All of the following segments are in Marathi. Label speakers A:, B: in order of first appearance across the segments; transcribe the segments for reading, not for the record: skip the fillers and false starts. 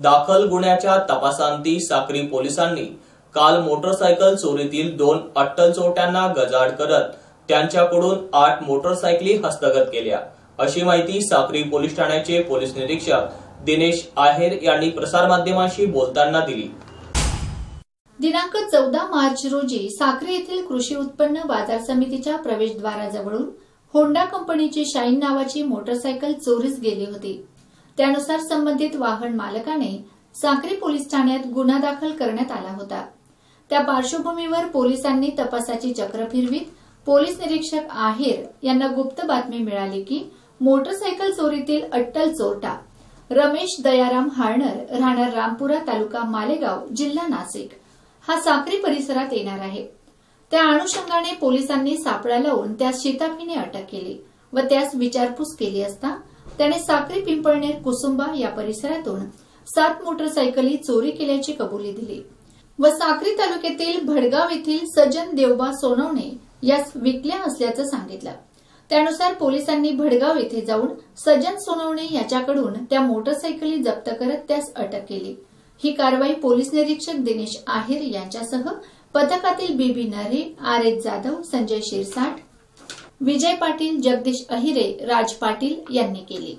A: दाखल गुन्ह्याच्या तपासांती साक्री पोलिसांनी काल मोटरसायकल चोरीतील 2 अट्टल चोरट्यांना गजाआड करत त्यांच्याकडून 8 मोटरसायकली हस्तगत केल्या, अशी माहिती साक्री पोलीस ठाण्याचे पोलीस निरीक्षक दिनेश आहेर यांनी प्रसारमाध्यमांशी बोलताना दिली।
B: दिनांक 14 मार्च रोजी साक्री येथील कृषी उत्पन्न बाजार समितीच्या प्रवेशद्वाराजवळून होंडा कंपनीची शाईन नावाची मोटरसायकल चोरीस गेली होती। त्यानुसार संबंधित वाहन मालकाने साक्री पोलीस ठाण्यात गुन्हा दाखल करण्यात आला होता। त्या पार्श्वभूमीवर पोलिसांनी तपासाची चक्र फिरवीत पोलीस निरीक्षक आहेर यांना गुप्त बातमी मिळाली की मोटरसायकल चोरीतील अट्टल चोरटा रमेश दयाराम हाळनर राहणार रामपुरा तालुका मालेगाव जिल्हा नाशिक हा साक्री परिसरात येणार आहे। त्या अनुषंगाने पोलिसांनी सापळा लावून त्यास शिताफीने अटक केली व त्यास विचारपूस केली असता त्याने साक्री पिंपळनेर कुसुंबा या परिसरातून 7 मोटरसायकली चोरी केल्याची कबुली दिली व साक्री तालुक्यातील भडगाव येथील सजन देवबा सोनवणे यास विकल्या असल्याचं सांगितलं। त्यानुसार पोलिसांनी भडगाव येथे जाऊन सजन सोनवणे याच्याकडून त्या मोटरसायकली जप्त करत त्यास अटक केली। ही कारवाई पोलीस निरीक्षक दिनेश आहेर यांच्यासह पथकातील बीबी नरे, आर.एस. जाधव, संजय शिरसाट, विजय पाटील, जगदीश अहिरे, राज पाटील यांनी केली।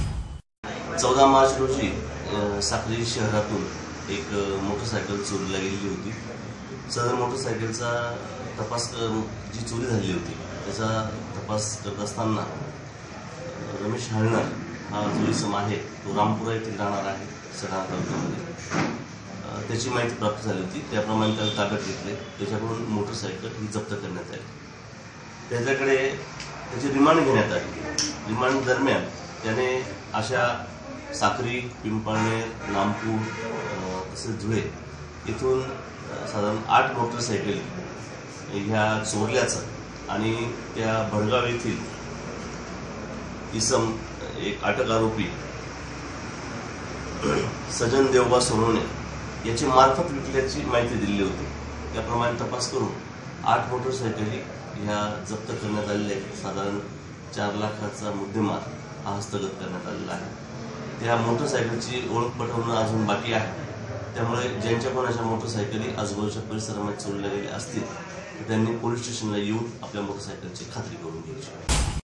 C: 14 मार्च रोजी साक्री शहरातून एक मोटरसायकल चोरीला गेलेली होती। सदर मोटरसायकलचा तपास जी चोरी झाली होती त्याचा तपास करत असताना रमेश हाळनर हा जो इसम आहे तो रामपुरा येथे राहणार आहे सडाणा तालुक्यामध्ये, त्याची माहिती प्राप्त झाली होती। त्याप्रमाणे त्याला ताब्यात घेतले, त्याच्याकडून मोटरसायकल ही जप्त करण्यात आली। त्याच्याकडे त्याची रिमांड घेण्यात आली। रिमांड दरम्यान त्याने अशा साक्री, पिंपळनेर, नामपूर तसेच धुळे इथून साधारण 8 मोटरसायकली ह्या चोरल्याचं आणि त्या भडगाव येथील इसम एक अटक आरोपी सजन देवबा सोनवणे याची मार्फत विकल्याची माहिती दिली होती। त्याप्रमाणे तपास करून 8 मोटरसायकली ह्या जप्त करण्यात आलेल्या आहेत। साधारण 4 लाखाचा मुद्देमाल हा हस्तगत करण्यात आलेला आहे। त्या मोटरसायकलची ओळख पटवणं अजून बाकी आहे, त्यामुळे ज्यांच्या पण अशा मोटरसायकली आजूबाजूच्या परिसरामध्ये चोरल्या गेल्या असतील त्यांनी पोलीस स्टेशनला येऊन आपल्या मोटरसायकलची खात्री करून घ्यायची।